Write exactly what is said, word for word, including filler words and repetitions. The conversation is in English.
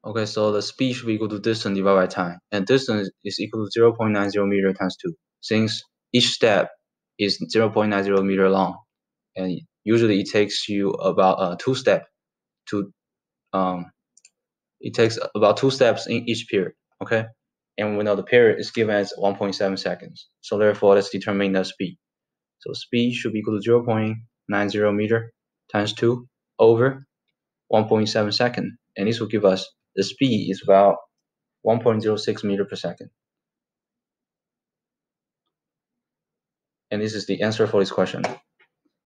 Okay, so the speed should be equal to distance divided by time, and distance is equal to zero point nine zero meter times two, since each step is zero point nine zero meter long, and usually it takes you about uh, two steps to um, it takes about two steps in each period. Okay, and we know the period is given as one point seven seconds, so therefore let's determine the speed. So speed should be equal to zero point nine zero meter times two over one point seven second, and this will give us the speed is about one point zero six meter per second. And this is the answer for this question.